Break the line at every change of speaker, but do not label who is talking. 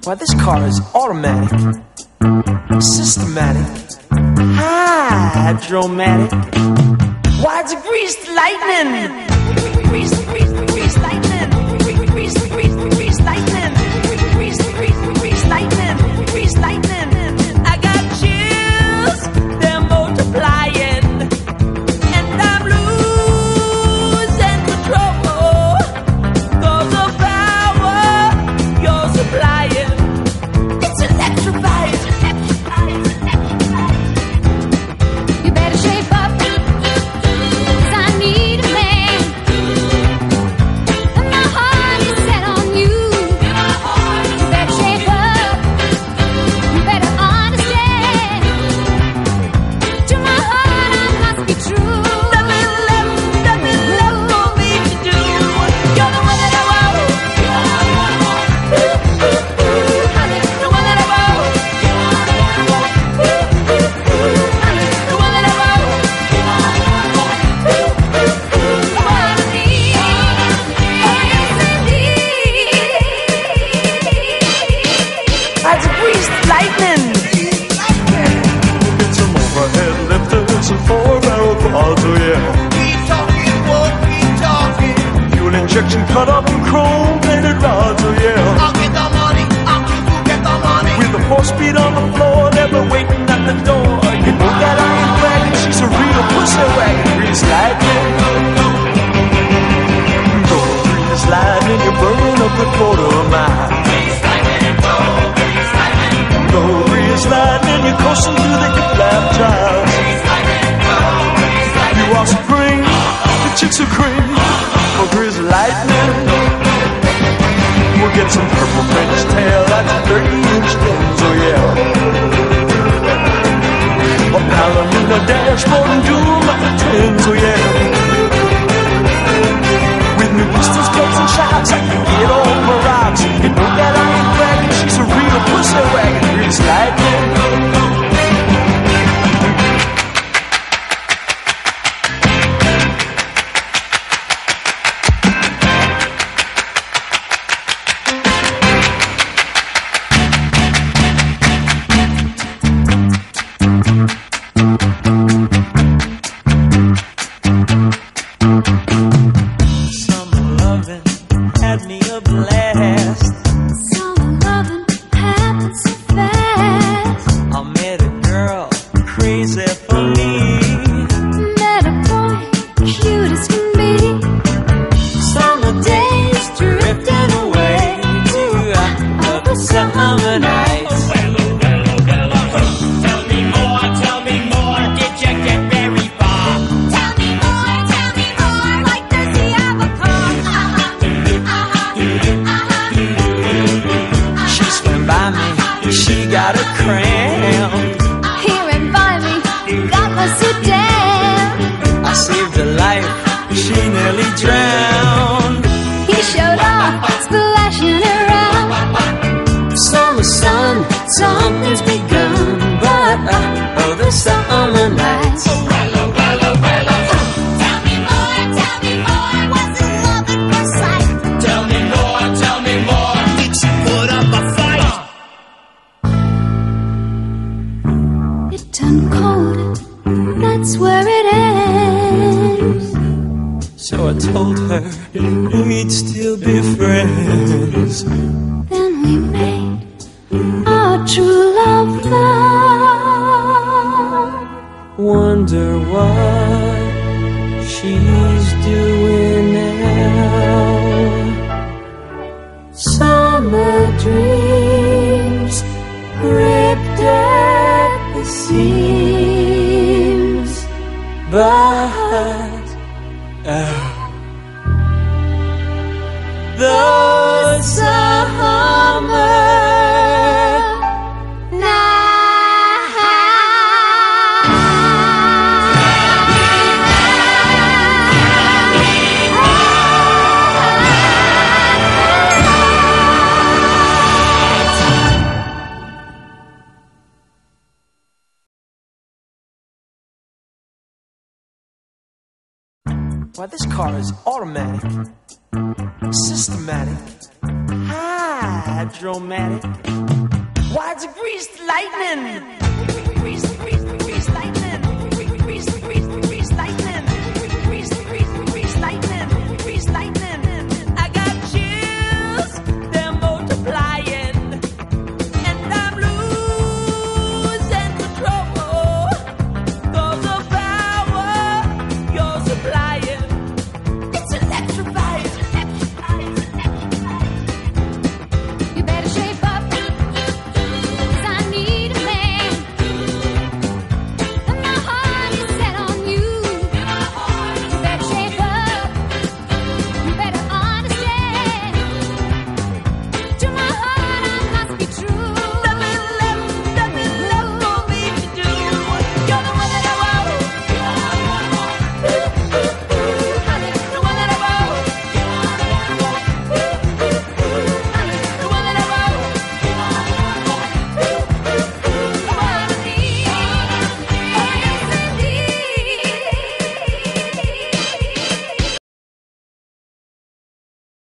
Why, this car is automatic, systematic, hydromatic. Why, it's a greased lightning. Greased lightning. Greased lightning. Greased lightning. Greased lightning. I got chills, they're multiplying, and I'm losing control. Cause the power you're supplying, it's electrifying.
You better shape up, 'cause I need a man. And my heart is set on you. You better shape up, you better understand. To my heart I must be true.
Nothing left for me to do. You're the one that I want. The one that I want. The one that I want.
What I need, oh yes indeed.
That's a greased lightning.
Get some overhead lifters and 4-barrel quads, oh yeah.
Keep talking, won't keep talking.
Fuel injection cut up in chrome-plated rods, oh yeah.
I'll get the money, I'll get the money.
With the 4-speed on the floor, never waiting at the door. You know that I ain't bragging, she's a real pussy wagon. Grease lightning. Go grease lightning, you're burning up a quarter mile. Go grease lightning, you're coasting through the hip-lap trials. You are supreme, the chicks are cream. For grease lightning, we'll get some purple French tail at the 30-inch fins, oh yeah. A Palomino dashboard and doom at the twins, oh yeah. With new pistols, plates, and shocks, I can get all my rocks. You know that I ain't bragging, she's a real pussy wagon. Grease lightning. Summer loving had me a blast.
Summer loving happens so fast.
I met a girl crazy for me.
Met a boy, cute as can be.
Summer days drifting away to other summer nights.
Tell me more, did you get very far?
Tell me more, like does he have a car?
She swam by me, she got a cramp.
Here and by me, got my suit down.
I saved her life, she nearly drowned.
He showed up, splashing around.
Summer sun, something's begun, but other summer nights.
Tell me more, was it love at first sight?
Tell me more, did she put up a fight?
It turned cold, that's where it ends.
So I told her we'd still be friends.
Then we made our true love vow.
Wonder what she's doing now. Summer dreams ripped at the seams, but the summer Why, this car is automatic, systematic,
hydromatic. Why, it's a greased lightning. Greased lightning. Greased lightning.